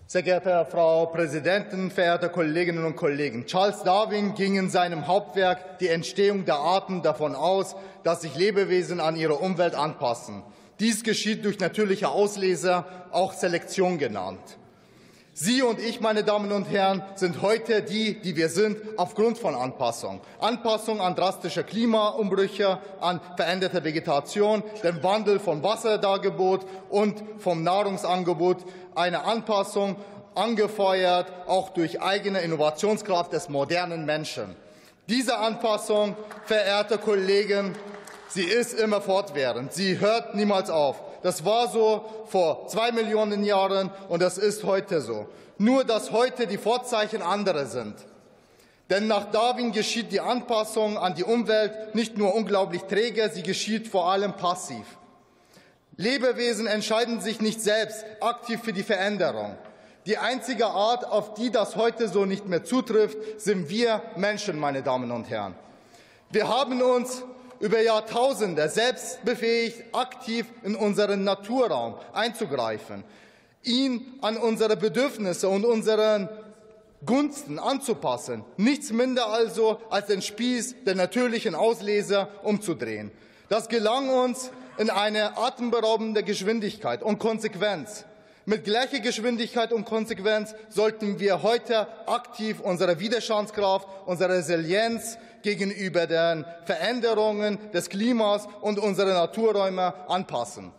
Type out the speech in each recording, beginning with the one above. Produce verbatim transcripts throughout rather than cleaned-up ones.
Sehr geehrte Frau Präsidentin, verehrte Kolleginnen und Kollegen! Charles Darwin ging in seinem Hauptwerk Die Entstehung der Arten davon aus, dass sich Lebewesen an ihre Umwelt anpassen. Dies geschieht durch natürliche Auslese, auch Selektion genannt. Sie und ich, meine Damen und Herren, sind heute die, die wir sind, aufgrund von Anpassung. Anpassung an drastische Klimaumbrüche, an veränderte Vegetation, den Wandel vom Wasserdargebot und vom Nahrungsangebot. Eine Anpassung, angefeuert auch durch eigene Innovationskraft des modernen Menschen. Diese Anpassung, verehrte Kollegen, sie ist immer fortwährend. Sie hört niemals auf. Das war so vor zwei Millionen Jahren und das ist heute so. Nur, dass heute die Vorzeichen andere sind. Denn nach Darwin geschieht die Anpassung an die Umwelt nicht nur unglaublich träge, sie geschieht vor allem passiv. Lebewesen entscheiden sich nicht selbst aktiv für die Veränderung. Die einzige Art, auf die das heute so nicht mehr zutrifft, sind wir Menschen, meine Damen und Herren. Wir haben uns über Jahrtausende selbst befähigt, aktiv in unseren Naturraum einzugreifen, ihn an unsere Bedürfnisse und unseren Gunsten anzupassen, nichts minder also als den Spieß der natürlichen Auslese umzudrehen. Das gelang uns in eine atemberaubende Geschwindigkeit und Konsequenz. Mit gleicher Geschwindigkeit und Konsequenz sollten wir heute aktiv unsere Widerstandskraft, unsere Resilienz gegenüber den Veränderungen des Klimas und unserer Naturräume anpassen.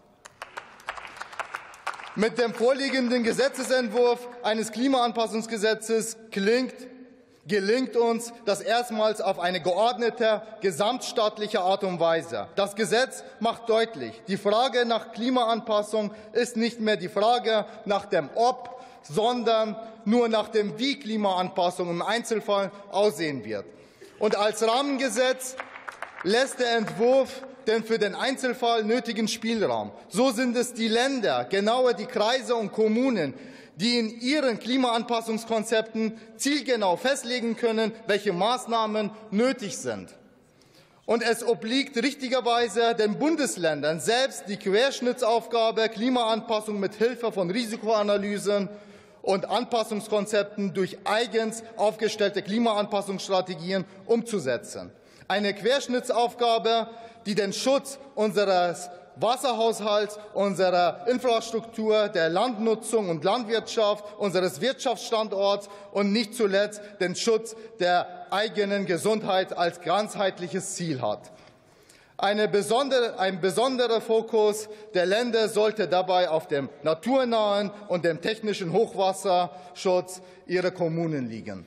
Mit dem vorliegenden Gesetzesentwurf eines Klimaanpassungsgesetzes klingt, gelingt uns das erstmals auf eine geordnete, gesamtstaatliche Art und Weise. Das Gesetz macht deutlich, die Frage nach Klimaanpassung ist nicht mehr die Frage nach dem Ob, sondern nur nach dem Wie Klimaanpassung im Einzelfall aussehen wird. Und als Rahmengesetz lässt der Entwurf den für den Einzelfall nötigen Spielraum. So sind es die Länder, genauer die Kreise und Kommunen, die in ihren Klimaanpassungskonzepten zielgenau festlegen können, welche Maßnahmen nötig sind. Und es obliegt richtigerweise den Bundesländern selbst die Querschnittsaufgabe, Klimaanpassung mit Hilfe von Risikoanalysen und Anpassungskonzepten durch eigens aufgestellte Klimaanpassungsstrategien umzusetzen. Eine Querschnittsaufgabe, die den Schutz unseres Wasserhaushalts, unserer Infrastruktur, der Landnutzung und Landwirtschaft, unseres Wirtschaftsstandorts und nicht zuletzt den Schutz der eigenen Gesundheit als ganzheitliches Ziel hat. Eine besondere, ein besonderer Fokus der Länder sollte dabei auf dem naturnahen und dem technischen Hochwasserschutz ihrer Kommunen liegen.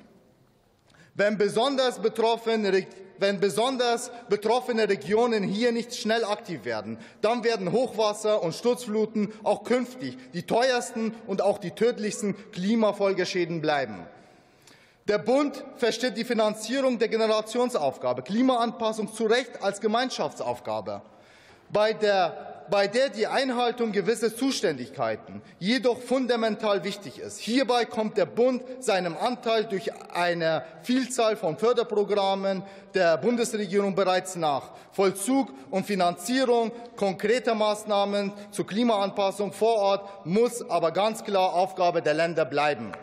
Wenn besonders betroffene Wenn besonders betroffene Regionen hier nicht schnell aktiv werden, dann werden Hochwasser und Sturzfluten auch künftig die teuersten und auch die tödlichsten Klimafolgeschäden bleiben. Der Bund versteht die Finanzierung der Generationsaufgabe Klimaanpassung zu Recht als Gemeinschaftsaufgabe, bei der bei der die Einhaltung gewisser Zuständigkeiten jedoch fundamental wichtig ist. Hierbei kommt der Bund seinem Anteil durch eine Vielzahl von Förderprogrammen der Bundesregierung bereits nach. Vollzug und Finanzierung konkreter Maßnahmen zur Klimaanpassung vor Ort muss aber ganz klar Aufgabe der Länder bleiben.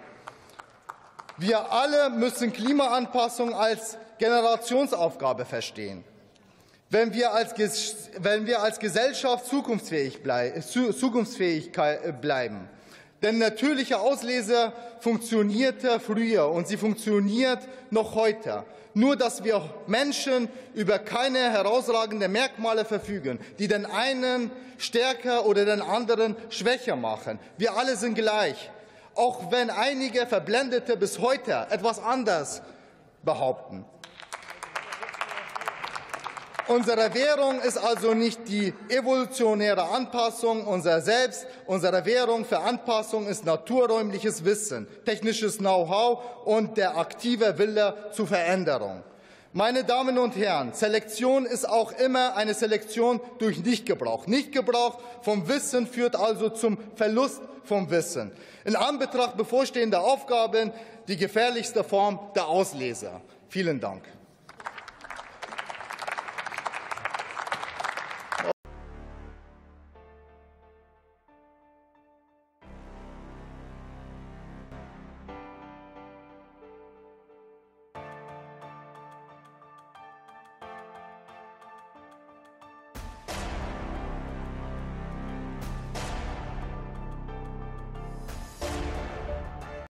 Wir alle müssen Klimaanpassung als Generationsaufgabe verstehen. Wenn wir als, wenn wir als Gesellschaft zukunftsfähig, blei zukunftsfähig bleiben. Denn natürliche Auslese funktionierte früher und sie funktioniert noch heute. Nur, dass wir Menschen über keine herausragenden Merkmale verfügen, die den einen stärker oder den anderen schwächer machen. Wir alle sind gleich, auch wenn einige Verblendete bis heute etwas anderes behaupten. Unsere Währung ist also nicht die evolutionäre Anpassung unserer selbst. Unsere Währung für Anpassung ist naturräumliches Wissen, technisches Know-how und der aktive Wille zur Veränderung. Meine Damen und Herren, Selektion ist auch immer eine Selektion durch Nichtgebrauch. Nichtgebrauch vom Wissen führt also zum Verlust vom Wissen. In Anbetracht bevorstehender Aufgaben die gefährlichste Form der Auslese. Vielen Dank.